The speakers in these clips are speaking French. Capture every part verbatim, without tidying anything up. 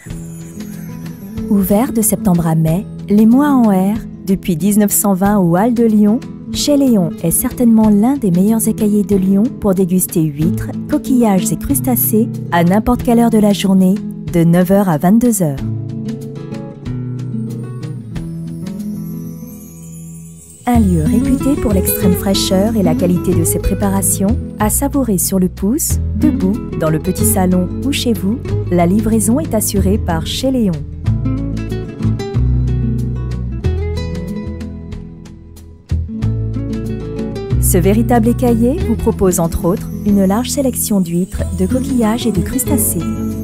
Ouvert de septembre à mai, les mois en R, depuis mille neuf cent vingt aux Halles de Lyon, Chez Léon est certainement l'un des meilleurs écaillers de Lyon pour déguster huîtres, coquillages et crustacés à n'importe quelle heure de la journée, de neuf heures à vingt-deux heures. Un lieu réputé pour l'extrême fraîcheur et la qualité de ses préparations, à savourer sur le pouce, debout, dans le petit salon ou chez vous, la livraison est assurée par Chez Léon. Ce véritable écailler vous propose entre autres une large sélection d'huîtres, de coquillages et de crustacés.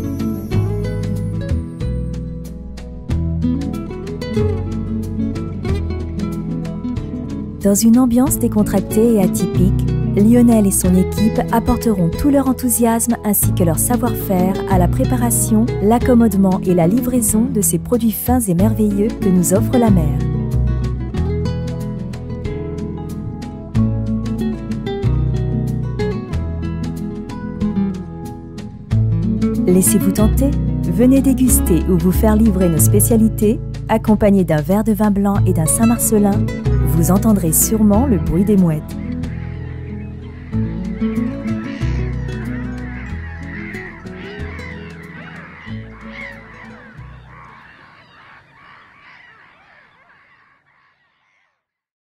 Dans une ambiance décontractée et atypique, Lionel et son équipe apporteront tout leur enthousiasme ainsi que leur savoir-faire à la préparation, l'accommodement et la livraison de ces produits fins et merveilleux que nous offre la mer. Laissez-vous tenter, venez déguster ou vous faire livrer nos spécialités, accompagnés d'un verre de vin blanc et d'un Saint-Marcellin, vous entendrez sûrement le bruit des mouettes.